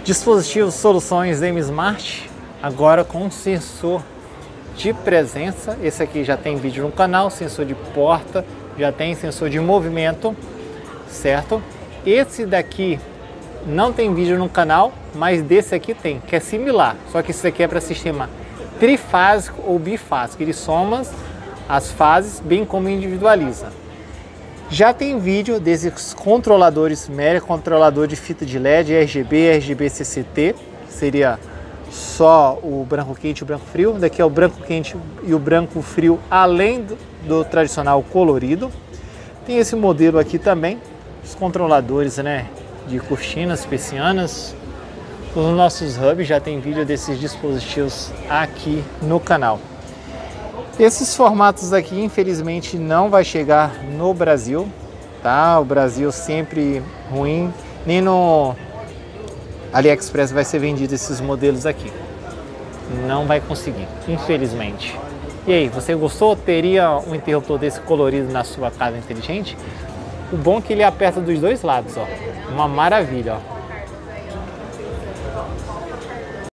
Dispositivos soluções M-Smart, agora com sensor de presença. Esse aqui já tem vídeo no canal, sensor de porta, já tem sensor de movimento, certo? Esse daqui não tem vídeo no canal, mas desse aqui tem, que é similar, só que esse aqui é para sistema trifásico ou bifásico, ele soma as fases bem como individualiza. Já tem vídeo desses controladores média, controlador de fita de LED, RGB, RGB CCT, que seria só o branco quente e o branco frio. Daqui é o branco quente e o branco frio, além do tradicional colorido. Tem esse modelo aqui também, os controladores, né, de cortinas, persianas. Os nossos hubs, já tem vídeo desses dispositivos aqui no canal. Esses formatos aqui, infelizmente, não vai chegar no Brasil, tá? O Brasil sempre ruim, nem no AliExpress vai ser vendido esses modelos aqui. Não vai conseguir, infelizmente. E aí, você gostou? Teria um interruptor desse colorido na sua casa inteligente? O bom é que ele aperta dos dois lados, ó. Uma maravilha, ó.